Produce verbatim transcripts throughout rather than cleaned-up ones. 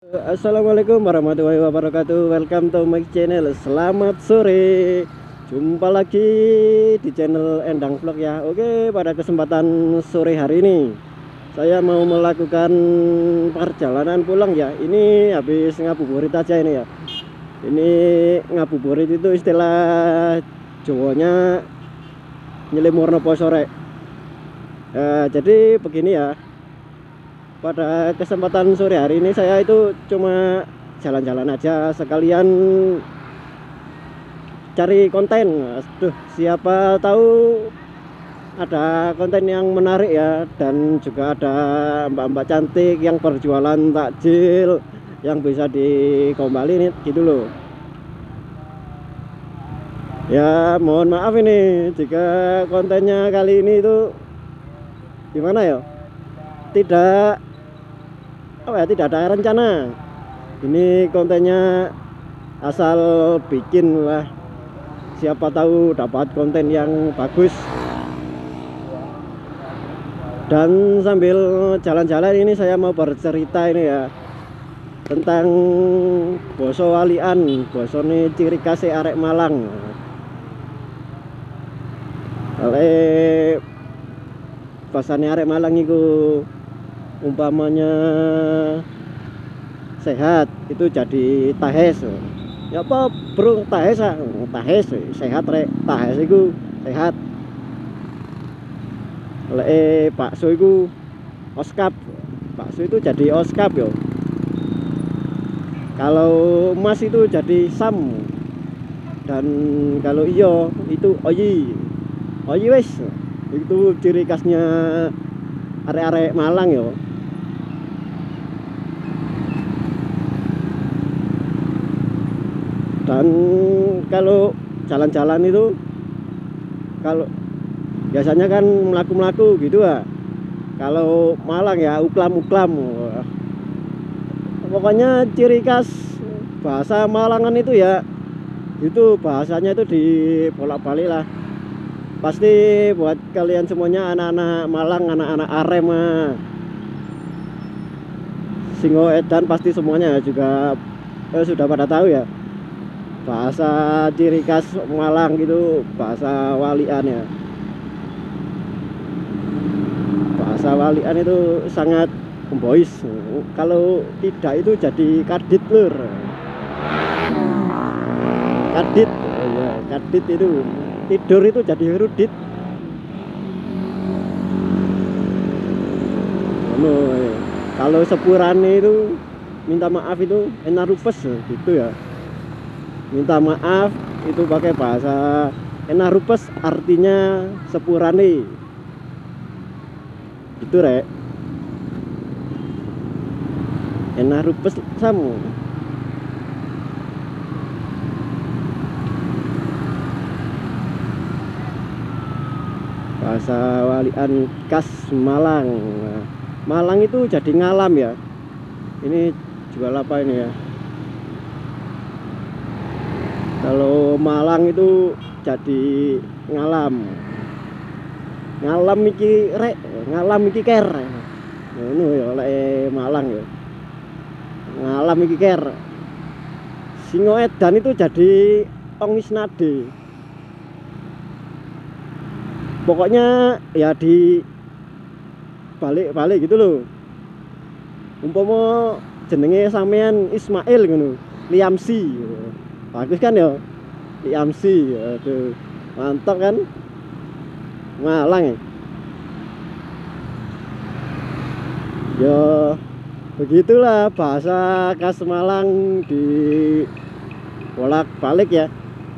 Assalamualaikum warahmatullahi wabarakatuh. Welcome to my channel. Selamat sore. Jumpa lagi di channel Endang Vlog ya. Oke, pada kesempatan sore hari ini saya mau melakukan perjalanan pulang ya. Ini habis ngabuburit aja ini ya. Ini ngabuburit itu istilah Jawanya nyelimur nopo sore. Eh, jadi begini ya. Pada kesempatan sore hari ini saya itu cuma jalan-jalan aja sekalian cari konten. Aduh, siapa tahu ada konten yang menarik ya, dan juga ada mbak-mbak cantik yang berjualan takjil yang bisa dikombalin gitu loh. Ya mohon maaf ini jika kontennya kali ini itu gimana ya, tidak apa ya, tidak ada rencana. Ini kontennya asal bikin lah, siapa tahu dapat konten yang bagus. Dan sambil jalan-jalan ini saya mau bercerita ini ya tentang boso walian, bosone ciri khas arek Malang. Oleh bahasane arek Malang itu umpamanya sehat itu jadi tahes ya apa bro, tahes ah tahes sehat rek, tahes itu sehat. Lek bakso itu oskap, bakso itu jadi oskap yo. Kalau emas itu jadi sam, dan kalau iyo itu oyi oyi wes. Itu ciri khasnya arek-arek Malang yo. Dan kalau jalan-jalan itu, kalau biasanya kan melaku-melaku gitu ya. Kalau Malang ya uklam-uklam. Pokoknya ciri khas bahasa Malangan itu ya, itu bahasanya itu dibolak-balik lah. Pasti buat kalian semuanya anak-anak Malang, anak-anak Arema, Singo Edan, pasti semuanya juga eh, sudah pada tahu ya bahasa ciri khas Malang gitu, bahasa walian ya. Bahasa walian itu sangat boys. Kalau tidak itu jadi kadit lur. Kadit ya, kadit itu tidur itu jadi rudit. Nah, kalau sepurane itu minta maaf itu enak rupes gitu ya. Minta maaf itu pakai bahasa enak rupes, artinya sepurane itu rek. Enak rupes samu. Bahasa walian khas Malang. Malang itu jadi ngalam ya. Ini jual apa ini ya? Kalau Malang itu jadi ngalam. Ngalam iki rek, ngalam iki ker. Ngono ya lek Malang ya. Ngalam iki ker. Singo Edan itu jadi ongis nade. Pokoknya ya di balik-balik gitu loh. Umpama jenenge sampean Ismail ngono, Liamsi. Bagus kan ya? Liamsi. Aduh, mantap kan? Malang ya. Ya begitulah bahasa khas Malang di bolak-balik ya.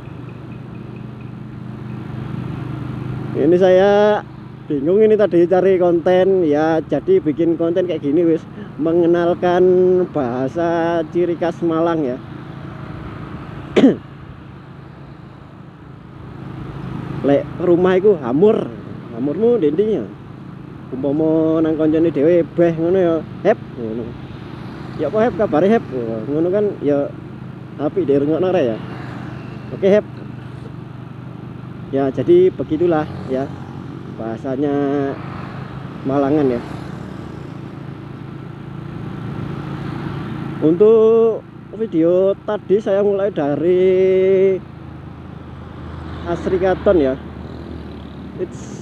Ini saya bingung ini tadi cari konten ya, jadi bikin konten kayak gini wis, mengenalkan bahasa ciri khas Malang ya. Lek rumah itu hamur, hamurmu dindingnya umpama nang koncone dhewe beh ngono ya, hep ngono. Ya apa hep kabare hep ngono kan ya, apik dirungokno rek ya. Oke hep. Ya jadi begitulah ya bahasanya Malangan ya. Untuk video tadi saya mulai dari Asri Katon ya. It's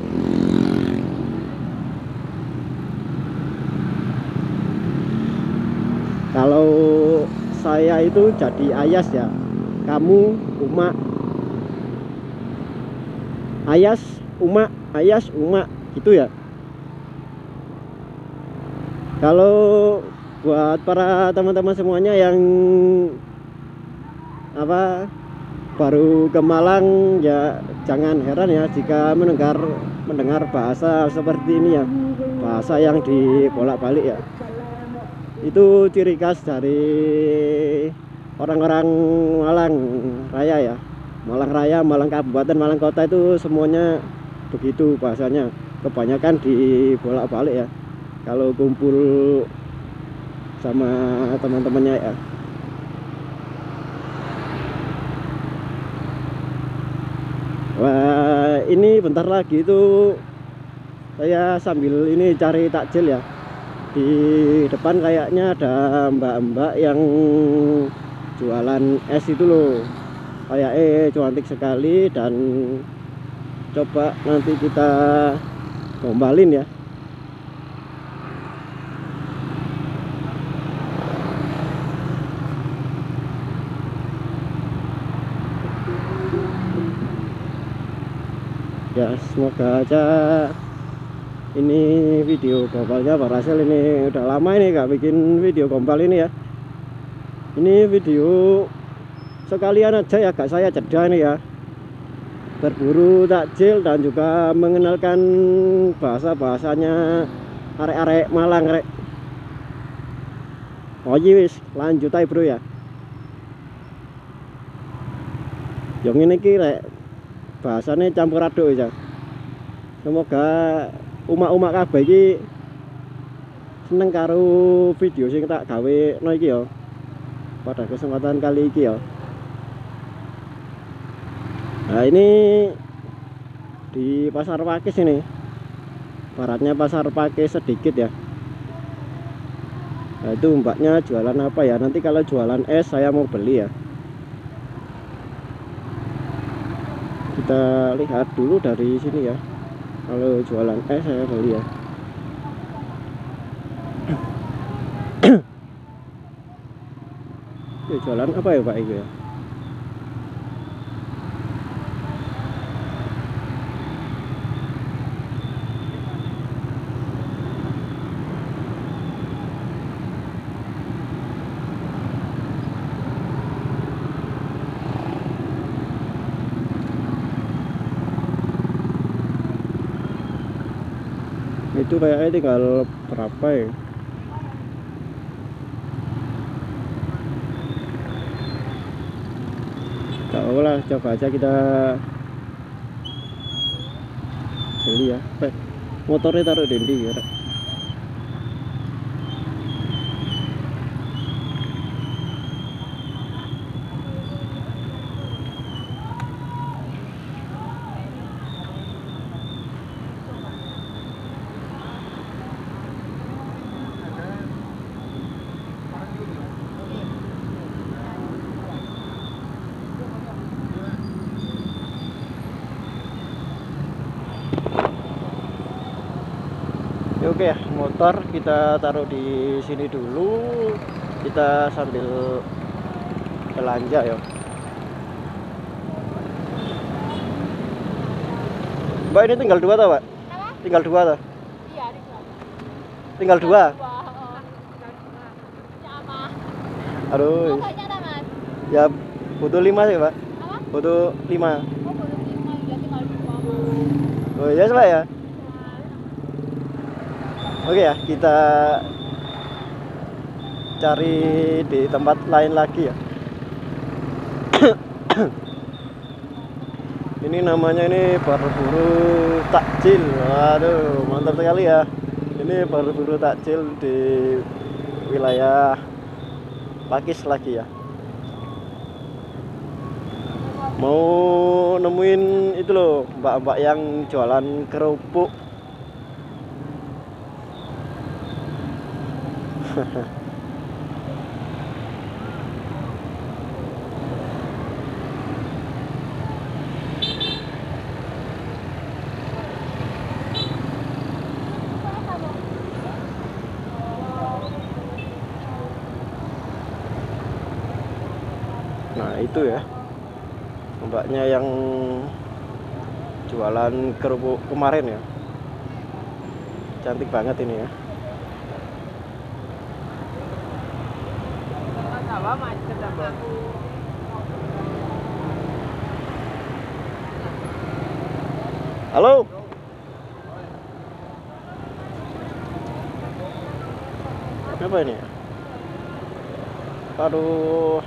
kalau saya itu jadi Ayas ya, kamu Uma, Ayas Uma, Ayas Uma gitu ya. Kalau buat para teman-teman semuanya yang apa baru ke Malang ya, jangan heran ya jika mendengar mendengar bahasa seperti ini ya, bahasa yang dibolak-balik ya. Itu ciri khas dari orang-orang Malang Raya ya, Malang Raya, Malang Kabupaten, Malang Kota itu semuanya begitu bahasanya, kebanyakan dibolak-balik ya kalau kumpul sama teman-temannya ya. Wah, ini bentar lagi itu saya sambil ini cari takjil ya. Di depan kayaknya ada mbak-mbak yang jualan es itu loh, kayak eh cantik sekali, dan coba nanti kita gombalin ya. Ya semoga aja ini video gombalnya berhasil. Ini udah lama ini gak bikin video gombal ini ya. Ini video sekalian aja ya, gak saya jeda ini ya, berburu takjil dan juga mengenalkan bahasa-bahasanya arek-arek Malang rek. Oh iya wis lanjut aja bro ya. Yang ini kira bahasanya campur aduk ya. Semoga umak-umak kabeh iki seneng karo video sing tak gawe no iki ya, pada kesempatan kali iki ya. Nah ini di Pasar Pakis ini, baratnya Pasar Pakis sedikit ya. Nah itu mbaknya jualan apa ya, nanti kalau jualan es saya mau beli ya. Kita lihat dulu dari sini ya, kalau jualan es saya beli ya. Ya jualan apa ya Pak itu ya? Itu kayaknya tinggal berapa ya? Gak apa lah, coba aja kita beli ya. Eh, motornya taruh di ndi ya? Ya, oke ya, motor kita taruh di sini dulu, kita sambil belanja ya. Mbak ini tinggal dua tau Pak? Apa? Tinggal dua tau? Iya, ada dua. Tinggal dua? Dua, oh. Ya apa? Aduh. Oh, banyak dah, Mas. Ya butuh lima sih Pak. Apa? Butuh lima. Oh, baru lima, ya tinggal dua, Mas. Oh ya Pak ya. Oke ya, kita cari di tempat lain lagi ya. Ini namanya ini berburu takjil. Waduh, mantap sekali ya. Ini berburu takjil di wilayah Pakis lagi ya. Mau nemuin itu loh, mbak-mbak yang jualan kerupuk. Nah itu ya mbaknya yang jualan kerupuk kemarin ya, cantik banget ini ya. Halo. Apa ini ya? Aduh.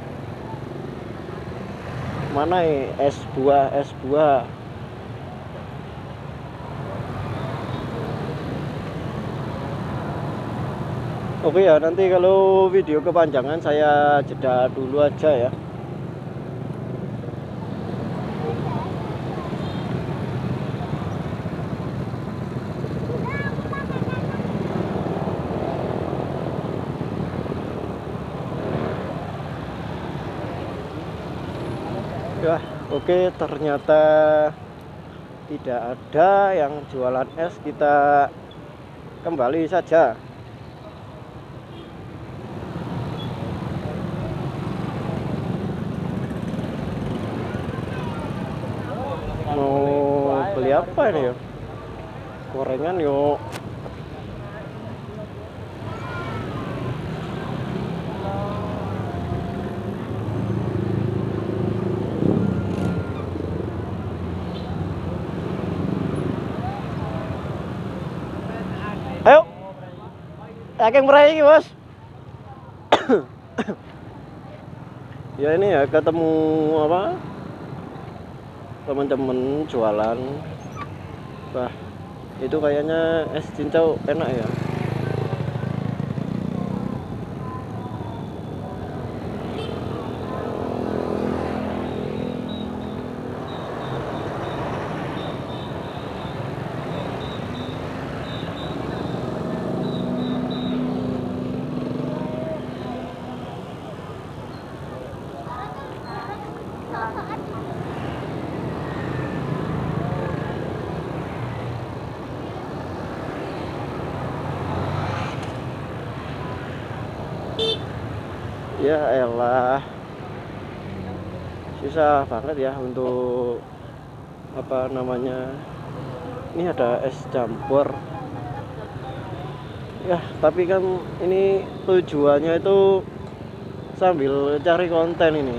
Mana ya? Es buah, es buah. Oke ya, nanti kalau video kepanjangan saya jeda dulu aja ya. Ya, oke, ternyata tidak ada yang jualan es, kita kembali saja. Mau beli apa ini ya? Gorengan yuk. Ayo. Yakin meraih ini, Bos. Ya ini ya ketemu apa? Teman-teman jualan. Wah, itu kayaknya es cincau enak ya. Ya elah, susah banget ya untuk apa namanya. Ini ada es campur ya, tapi kan ini tujuannya itu sambil cari konten ini.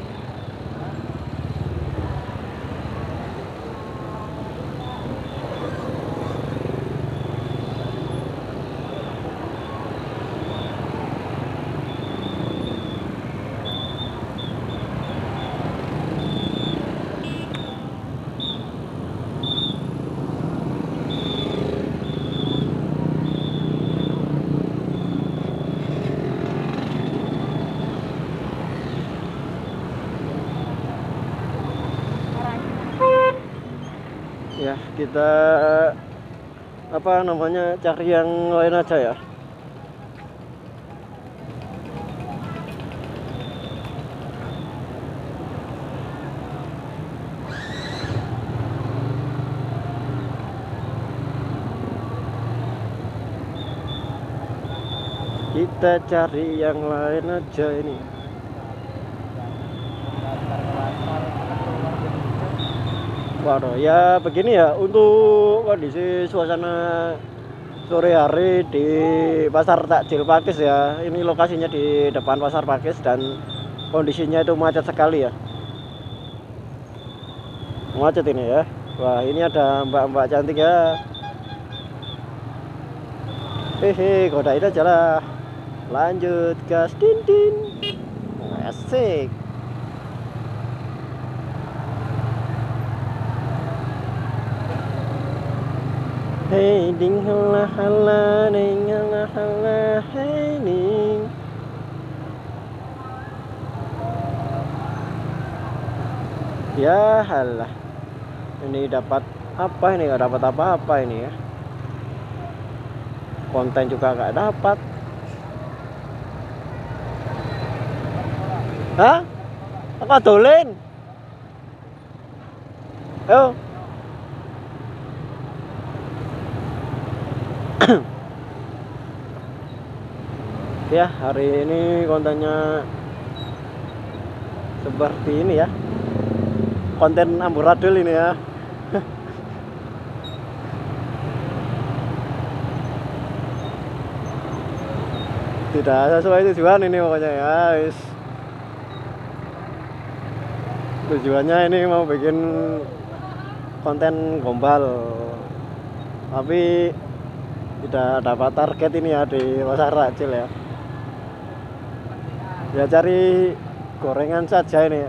Ya kita apa namanya cari yang lain aja ya. Kita cari yang lain aja ini. Waduh, ya begini ya untuk kondisi suasana sore hari di Pasar Takjil Pakis ya. Ini lokasinya di depan Pasar Pakis dan kondisinya itu macet sekali ya. Macet ini ya. Wah, ini ada mbak-mbak cantik ya. Hehe, godain aja lah. Lanjut gas, din din. Asik. Hey ding hala hala ding hala hala hey ding. Ya halah, ini dapat apa ini? Gak dapat apa-apa ini ya. Konten juga gak dapat. Hah? Aku dolen. Ayo. Ya hari ini kontennya seperti ini ya, konten amburadul ini ya. Tidak sesuai tujuan ini pokoknya ya, guys. Tujuannya ini mau bikin konten gombal, tapi tidak dapat target ini ya di pasar kecil ya. Ya cari gorengan saja ini ya.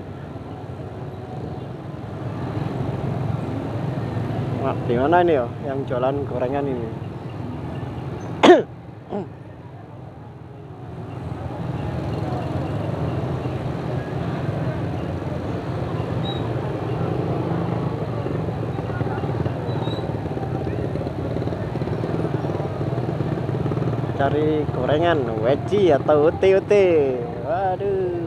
Nah, di mana ini ya yang jualan gorengan ini? Cari gorengan weci atau uti-uti. Waduh.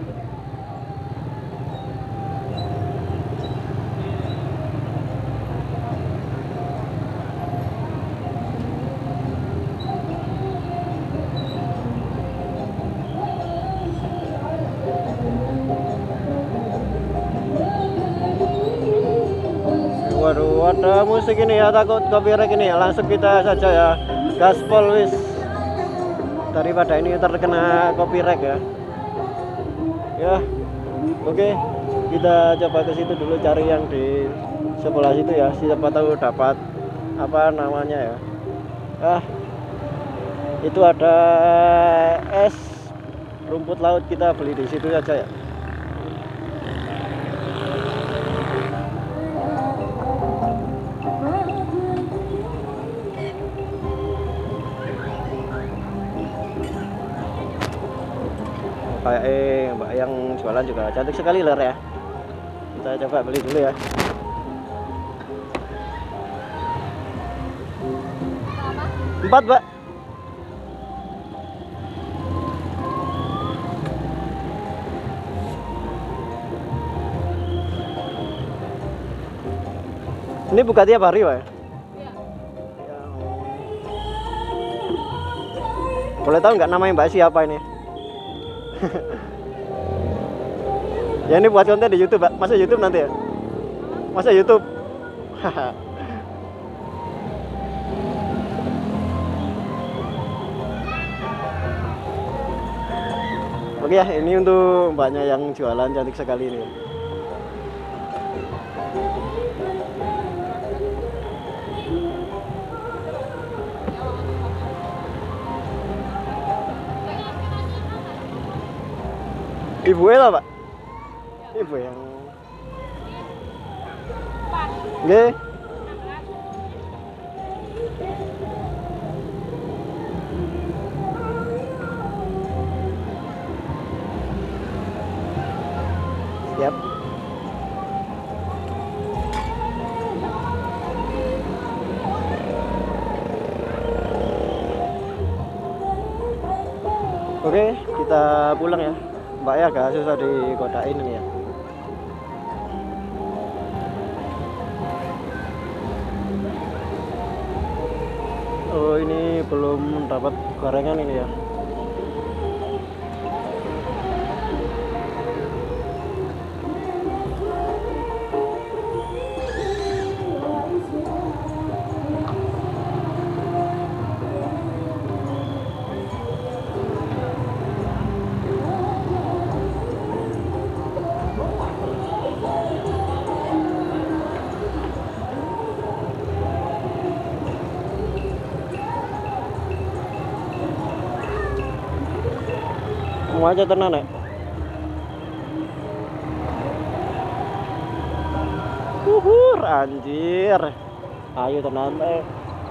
Waduh, ada musik ini ya, takut copyright ini ya. Langsung kita saja ya, gaspol wis, daripada ini terkena copyright ya. Ya, oke, kita coba ke situ dulu, cari yang di sebelah situ ya. Siapa tahu dapat apa namanya ya. Ah, itu ada es rumput laut, kita beli di situ saja ya. Kayak eh mbak yang jualan juga cantik sekali ler ya. Kita coba beli dulu ya. Empat mbak. Ini buka tiap hari pak ya? Iya. Boleh tahu nggak namanya mbak siapa ini? Ya ini buat konten di YouTube, Pak. Masa YouTube nanti ya? Masa YouTube? Oke ya, ini untuk mbaknya yang jualan cantik sekali ini. Ibu lah pak, ibu yang nggih. Siap. Oke, kita pulang ya. Mbak ya agak susah dikodain ini ya. Oh ini belum dapat gorengan ini ya. Mau aja tenang ya. Uhur anjir. Ayo tenang eh.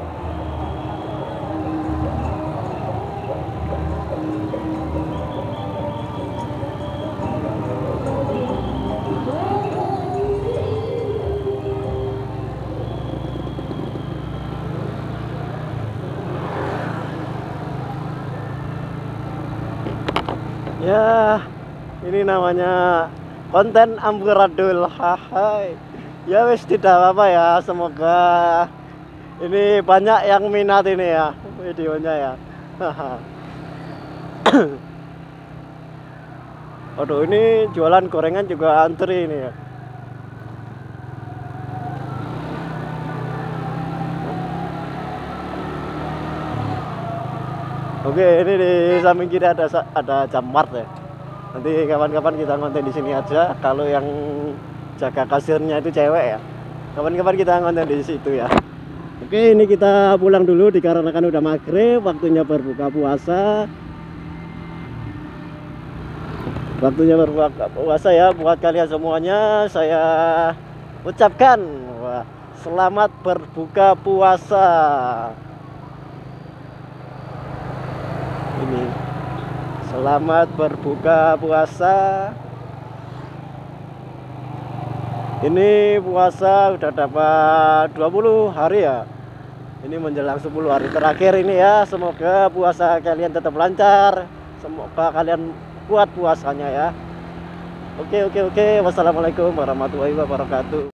Ya, ini namanya konten amburadul. Hai. Ya wis tidak apa-apa ya. Semoga ini banyak yang minat ini ya videonya ya. Aduh, ini jualan gorengan juga antri ini ya. Oke, ini di samping kiri ada ada Jammart ya. Nanti kapan-kapan kita konten di sini aja. Kalau yang jaga kasirnya itu cewek ya, kapan-kapan kita konten di situ ya. Oke, ini kita pulang dulu dikarenakan udah maghrib, waktunya berbuka puasa. Waktunya berbuka puasa ya buat kalian semuanya. Saya ucapkan wah, selamat berbuka puasa. Ini selamat berbuka puasa. Ini puasa udah dapat dua puluh hari ya. Ini menjelang sepuluh hari terakhir ini ya. Semoga puasa kalian tetap lancar. Semoga kalian kuat puasanya ya. Oke oke oke. Wassalamualaikum warahmatullahi wabarakatuh.